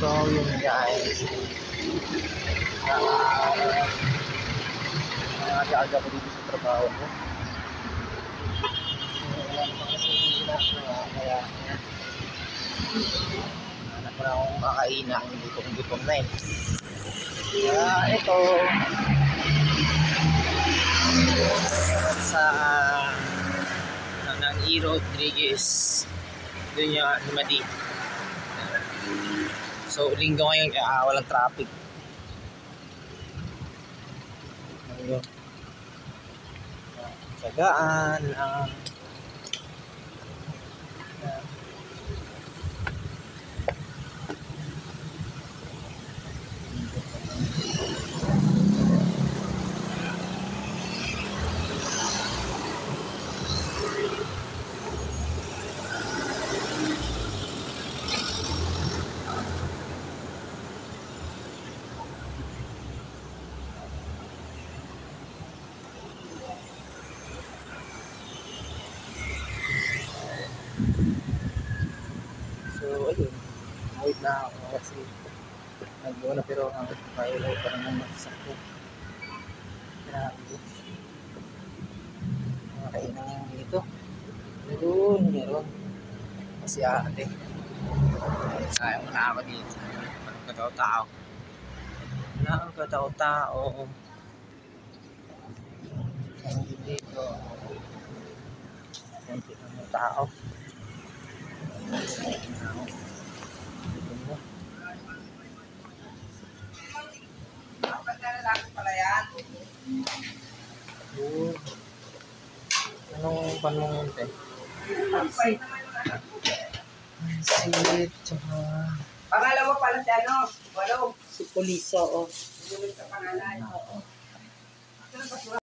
So, yun guys. Aga-aga ko dito sa trabaho ko. Wala naman kasi ginagawa. Kaya, hanap ko na akong makakaina. Gutom na eh. Kaya, ito. Sa ng E. Rodriguez. Doon yung Himadi. So, linggo ngayon kaya walang traffic. Ayun. Sagaan lang. So, ayun. Wait na ako kasi nag-go na pero ang violaw pa naman magsako. Grabe. Makainan yung dito. Meron. Kasi ate. Sayang mo na ako dito. Walang katao-tao. Walang katao-tao. Hindi dito. Kunti lang yung tao. Anong panunte? Pansit. Tsaka Pangalawa pala si ano? Walong. si Puliso. Sa pangalan. Oo.